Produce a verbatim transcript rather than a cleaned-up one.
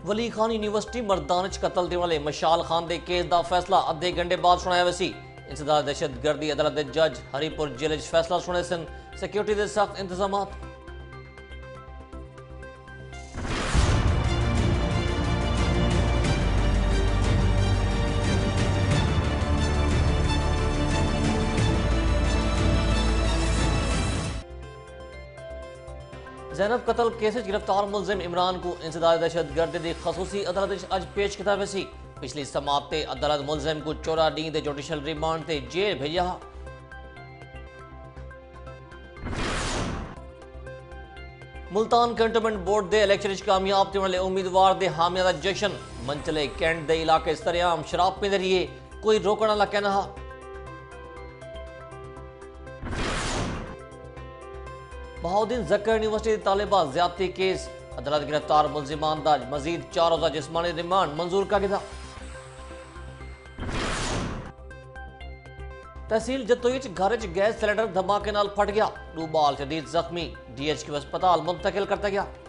वली Khan university Mardan च कतल देने वाले मशाल खान के केस का फैसला अद्धे घंटे बाद सुनाया वैसी। इंसदाद दहशतगर्दी अदालत के जज हरिपुर जेल फैसला सुने सन। सिक्योरिटी के सख्त इंतजाम। जैनब कतल केस गिरफ्तार मुलजिम इमरान को इंसदाद दहशतगर्दी की खसूसी अदालत अज पेश किया वैसी। पिछली समात ते अदालत मुलजिम को चौदह डी के जुडिशल रिमांड ते जेल भेजा। मुल्तान कंटोनमेंट बोर्ड के इलेक्शन कामयाब होने वाले उम्मीदवार के हामिया का जश्न। मंचले कैंट के इलाके सरेआम शराब पींदे रहिए, कोई रोकने वाला कहना। बहाउद्दीन जकर यूनिवर्सिटी तालिबा ज्यादती केस अदालत गिरफ्तार मुलजिमान का मजीद चार रोजा जिस्मानी रिमांड मंजूर कर दिया। तहसील जतोई घर च गैस सिलेंडर धमाके नाल फट गया। दो बाल शदीद जख्मी, डीएचक्यू अस्पताल मुंतकिल करता गया।